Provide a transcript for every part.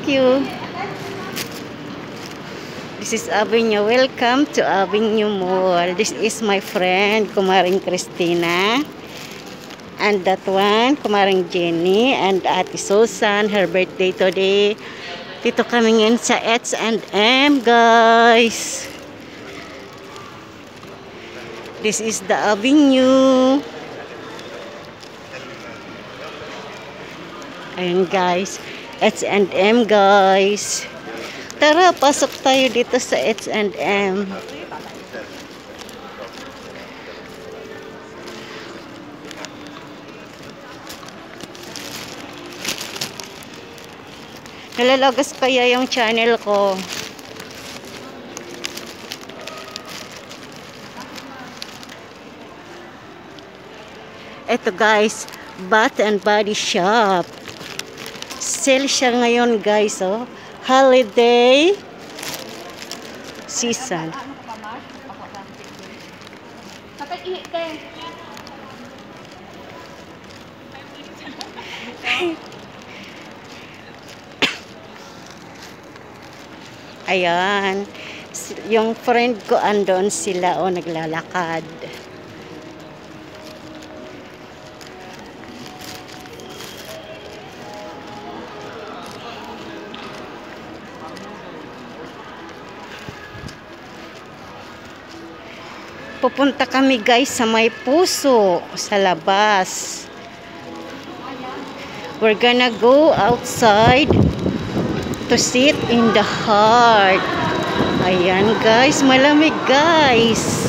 Thank you. This is Avenue. Welcome to Avenue Mall. This is my friend, Kumaring Christina. And that one, Kumaring Jenny. And Ate Susan, her birthday today. Dito kami ngayon sa H&M, guys. This is the Avenue. Ayan, guys. H&M, guys. Tara, pasok tayo dito sa H&M. Nalalagas kaya yung channel ko. Ito, guys, Bath and Body Shop. Sale siya ngayon, guys, oh. Holiday season. Ayan. Yung friend ko andon sila, naglalakad. Pupunta kami, guys, sa May Puso, sa labas. We're gonna go outside to sit in the heart. Ayan, guys, malamig, guys.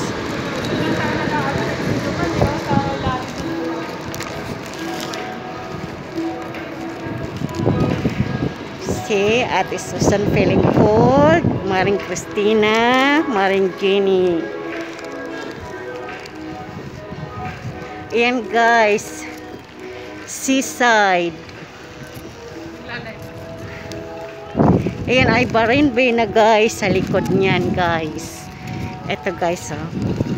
Si Ate Susan feeling cold, Maring Christina, Maring Jenny. Ayan, guys, seaside. Ayan ay Bahrain Bay na, guys, sa likod niyan, guys. Eto, guys, oh.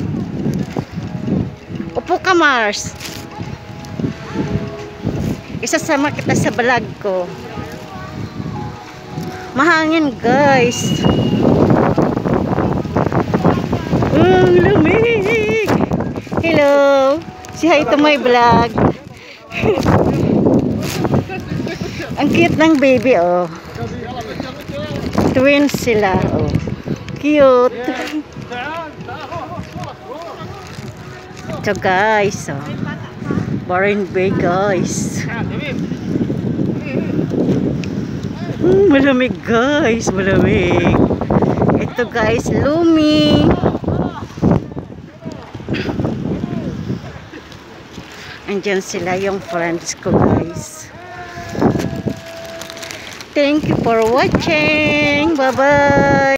Upo ka, Mars. Isasama kita sa vlog ko. Mahangin, guys. Ang lamig. Hello. Say hi to my vlog. Ang cute ng baby, oh. Twins sila, oh. Cute. Ito, guys, oh. Bahrain Bay, guys. Malamig, guys. Malamig. Ito, guys, Lumi. Andyan sila yung friends ko, guys. Thank you for watching. Bye-bye.